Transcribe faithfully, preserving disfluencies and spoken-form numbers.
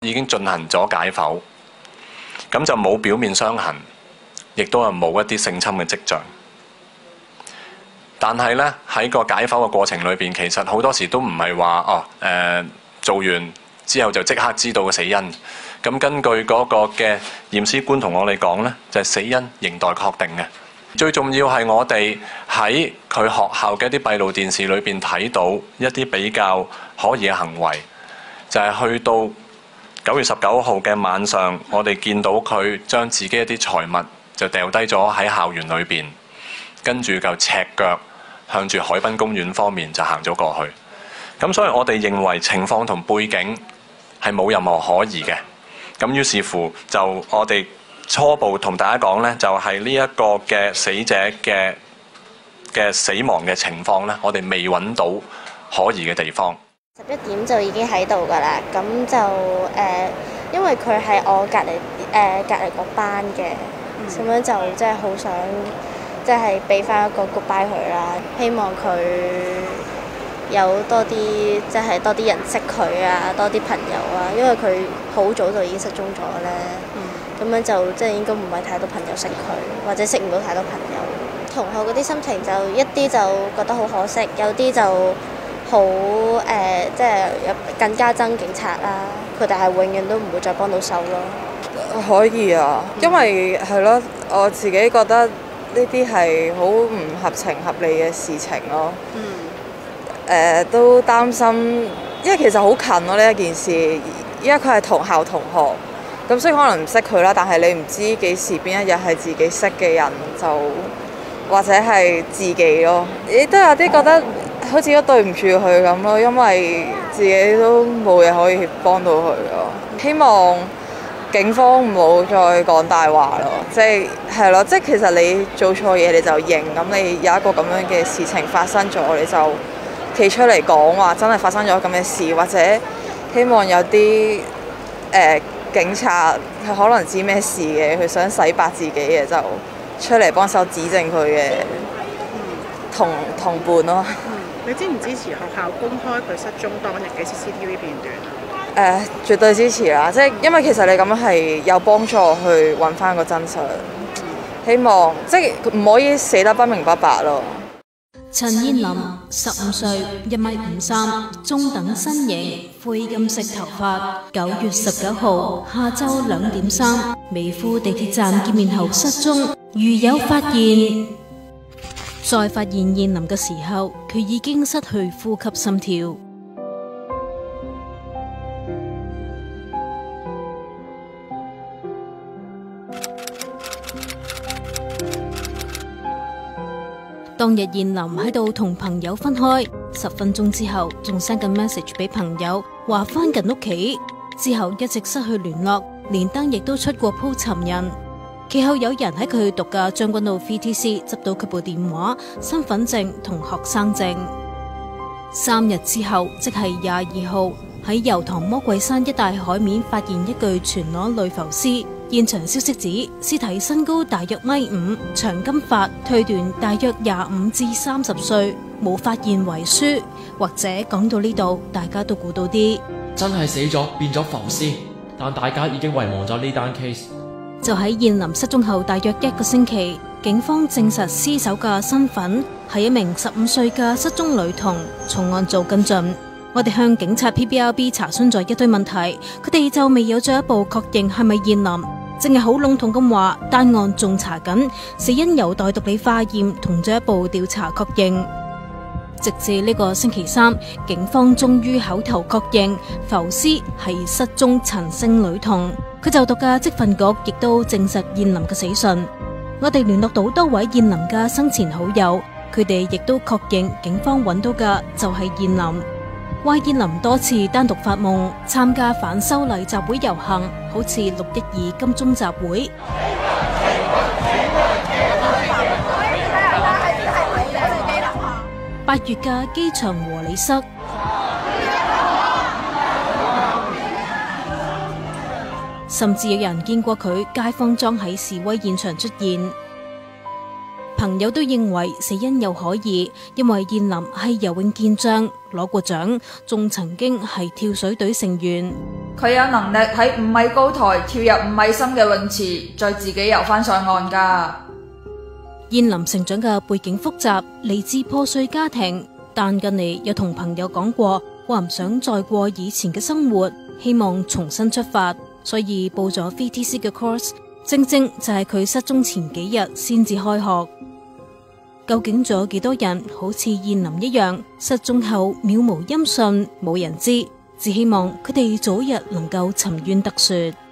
已經進行咗解剖，咁就冇表面傷痕，亦都係冇一啲性侵嘅跡象。但係咧喺個解剖嘅過程裏邊，其實好多時都唔係話哦誒、呃、做完之後就即刻知道個死因。咁根據嗰個嘅驗屍官同我哋講咧，就係、是、死因仍待確定嘅。最重要係我哋喺佢學校嘅一啲閉路電視裏邊睇到一啲比較可疑嘅行為，就係、是、去到九月十九號嘅晚上，我哋見到佢將自己一啲財物就掉低咗喺校園裏邊，跟住就赤腳向住海濱公園方面就行咗過去。咁所以我哋認為情況同背景係冇任何可疑嘅。咁於是乎就我哋初步同大家講呢，就係呢一個嘅死者嘅嘅死亡嘅情況呢，我哋未揾到可疑嘅地方。 十一點就已經喺度㗎啦，咁就誒、呃，因為佢係我隔離誒、呃、隔離個班嘅，咁、嗯、樣就即係好想即係俾翻一個 goodbye 佢啦，希望佢有多啲即係多啲人識佢啊，多啲朋友啊，因為佢好早就已經失蹤咗咧，咁、嗯、樣就即係應該唔係太多朋友識佢，或者識唔到太多朋友。同學嗰啲心情就一啲就覺得好可惜，有啲就好誒、呃，即係更加憎警察啦。佢哋係永遠都唔會再幫到手咯。 可以啊，因為係咯，我自己覺得呢啲係好唔合情合理嘅事情咯。嗯。誒、呃、都擔心，因為其實好近咯呢一件事，因為佢係同校同學，咁所以可能唔識佢啦。但係你唔知幾時邊一日係自己識嘅人，就或者係自己咯。亦都有啲覺得好似都對唔住佢咁咯，因為自己都冇嘢可以幫到佢咯。希望警方唔好再講大話咯，即係係咯，即係其實你做錯嘢你就認，咁你有一個咁樣嘅事情發生咗，你就企出嚟講話真係發生咗咁嘅事，或者希望有啲誒、呃、警察佢可能知咩事嘅，佢想洗白自己嘅，就出嚟幫手指證佢嘅同同伴咯。 嗯，你支唔支持學校公開佢失蹤當日嘅 C C T V 片段啊？ 誒、呃，絕對支持啦！即係因為其實你咁樣係有幫助去揾翻個真相，希望即係唔可以死得不明不白咯。 陳彥霖，十五歲，一米五三，中等身形，灰金色頭髮。九月十九號下晝兩點三，美孚地鐵站見面後失蹤。如有發現，再發現彥霖嘅時候，佢已經失去呼吸心跳。當日彥霖喺度同朋友分開，十分鐘之後仲 send 緊 message 俾朋友，話翻緊屋企。之後一直失去聯絡，連登亦都出過鋪尋人。其後有人喺佢讀嘅將軍澳 V T C 執到佢部電話、身份證同學生證。三日之後，即係廿二號，喺油塘魔鬼山一帶海面發現一具全裸女浮屍。現場消息指屍體身高大約米五，長金髮，推斷大約廿五至三十歲，冇發現遺書。或者講到呢度，大家都估到啲真係死咗變咗浮屍，但大家已經遺忘咗呢單 case。 就喺彥霖失蹤後大約一個星期，警方證實屍首嘅身份係一名十五歲嘅失蹤女童，重案做跟進。我哋向警察 P B R B 查詢咗一堆問題，佢哋就未有進一步確認係咪彥霖，淨係好籠統咁話單案仲查緊，死因有待毒理化驗同進一步調查確認。直至呢個星期三，警方終於口頭確認浮屍係失蹤陳姓女童，佢就讀嘅職訓局亦都證實彥霖嘅死訊。我哋聯絡到多位彥霖嘅生前好友，佢哋亦都確認警方揾到嘅就係彥霖。話彥霖多次單獨發夢參加反修例集會遊行，好似六一二金鐘集會。八月嘅機場和理塞，甚至有人見過佢街坊裝喺示威現場出現。 朋友都認為死因有可疑，因為燕琳係游泳健將，攞過獎，仲曾經係跳水隊成員。 佢有能力喺五米高台跳入五米深嘅泳池，再自己游翻上岸㗎。 燕琳成長嘅背景複雜，嚟自破碎家庭，但近嚟有同朋友講過，話唔想再過以前嘅生活，希望重新出發，所以報咗 V T C 嘅 course。正正就係佢失蹤前幾日先至開學。究竟仲有幾多人好似燕琳一樣失蹤後渺無音訊，冇人知，只希望佢哋早日能夠沉冤得雪。